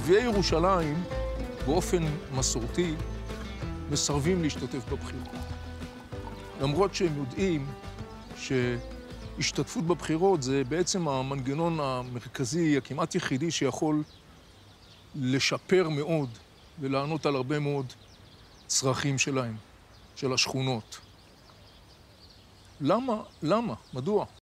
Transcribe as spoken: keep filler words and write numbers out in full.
ערביי ירושלים, באופן מסורתי, מסרבים להשתתף בבחירות. למרות שהם יודעים שהשתתפות בבחירות זה בעצם המנגנון המרכזי, הכמעט יחידי, שיכול לשפר מאוד ולענות על הרבה מאוד צרכים שלהם, של השכונות. למה? למה? מדוע?